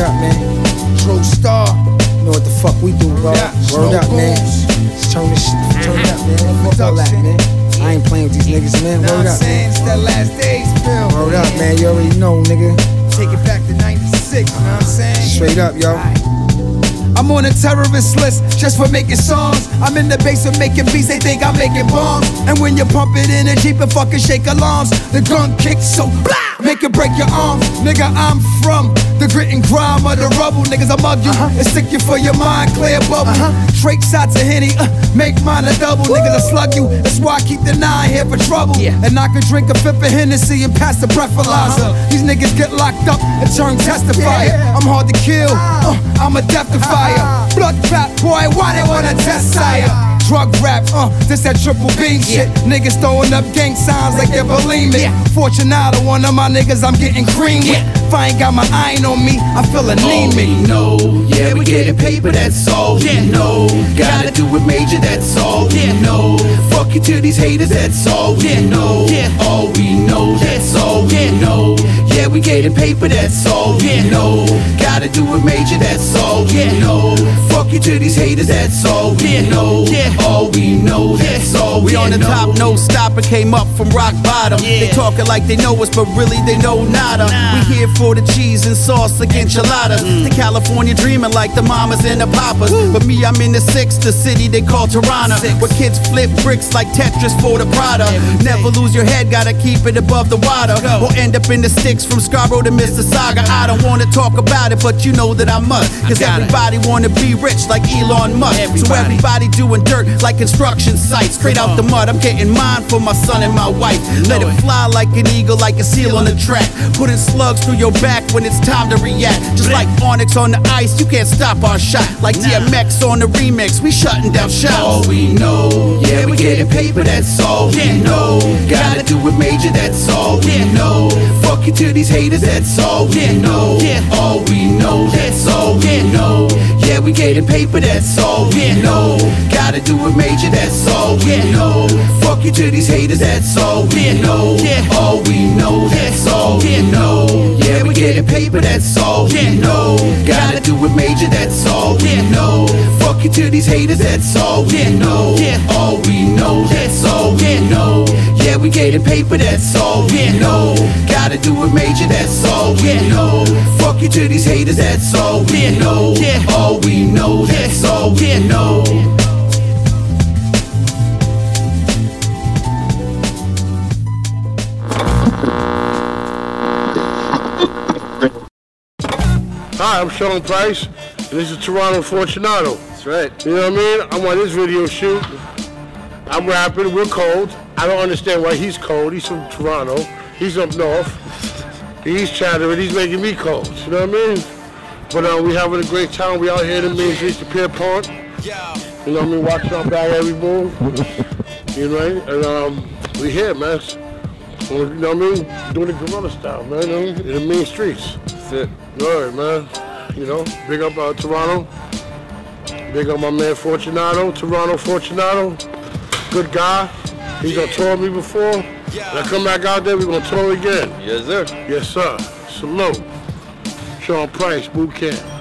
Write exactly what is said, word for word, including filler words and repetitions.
up, man. Fredro Starr. You know what the fuck we do, bro. Yeah. Word up, man. Turn this shit, turn it up, man. Fuck all that, man. I ain't playing with these niggas, man. Word up. It's that last days film. Word up, man. You already know, nigga. Take it back to ninety-six, you know what I'm saying? Straight up, yo. I'm on a terrorist list just for making songs. I'm in the basement making beats, they think I'm making bombs. And when you pump it in a Jeep and fucking shake alarms, the gun kicks so blah, make it break your arms. Nigga, I'm from the grit and grime of the rubble. Niggas, I mug you uh-huh. and stick you for your mind, clear bubble. Uh-huh. Straight shots of Henny, uh, make mine a double. Woo. Niggas, I slug you, that's why I keep the nine here for trouble. Yeah. And I can drink a fifth of Hennessy and pass the breathalyzer. Uh-huh. These niggas get locked up and turn testifier. Yeah. I'm hard to kill, uh, I'm a death to fire. Blood trap, boy, why they wanna test sire? Drug rap, uh, this that triple B shit. Yeah. Niggas throwing up gang signs like they're bulimic. Yeah. Fortunato, one of my niggas, I'm getting cream with. Yeah. If I ain't got my iron on me, I feel anemic. All we know, yeah, we getting paper, that's all we yeah. know. Gotta do it major, that's all we yeah. know. Fuck you to these haters, that's all we yeah. know. Yeah. All we know, that's all we yeah. know. Yeah, we getting paper, that's all we yeah. know. Gotta do it major, that's all we yeah. know. Fuck you to these haters, that's all we yeah. know. Yeah. All we know, that's all we, we on the know. Top, no stopper, came up from rock bottom. Yeah. They talking like they know us, but really they know nada. Nah. We here for the cheese and sauce like enchiladas. Mm. The California dreaming like the mamas and the papas. Woo. But me, I'm in the six, the city they call Toronto, six. Where kids flip bricks like Tetris for the Prada. Never lose your head, gotta keep it above the water. Go. Or end up in the sticks from Scarborough to Mississauga. I don't wanna talk about it, but you know that I must. Cause I everybody it. wanna be rich like Elon Musk. Everybody. So everybody doing dirt like construction sites. Straight out the mud, I'm getting mine for my son and my wife. Let it fly like an eagle, like a seal on the track. Putting slugs through your back when it's time to react. Just like ONYX on the ice, you can't stop our shot. Like D M X on the remix, we shutting down shots. All we know, yeah, we getting paper, that's all we know. Gotta do it major, that's all we know. Fuck you to these haters, that's all we know. All we know, that's all we know. Yeah, we getting paper, that's all we know. Gotta do it major, that's all we know. Fuck you to these haters, that's all we know. All we know, that's all we know. Yeah, we getting paper, that's all we know. Gotta do it major, that's all we know. Fuck you to these haters, that's all we know. All we know, that's all we know. Yeah, we getting paper, that's all we know. Gotta do it major, that's all we know. Fuck you to these haters, that's all we know. All we know, that's all we know. Hi, I'm Sean Price, and this is Toronto Fortunato. That's right. You know what I mean? I'm on this video shoot. I'm rapping, we're cold. I don't understand why he's cold. He's from Toronto. He's up north. He's chattering, he's making me cold. You know what I mean? But uh, we having a great time. We out here in the main streets of Pier Pond. You know what I mean? Watching our back every move. You know what I mean? And um, we here, man. You know what I mean? Doing the gorilla style, man. You know, in the main streets. That's it. All right, man. You know, big up uh, Toronto. Big up my man Fortunato, Toronto Fortunato. Good guy. He's gonna tour me before. When I come back out there, we're gonna tour again. Yes, sir. Yes, sir. Salute. Sean Price, boot camp.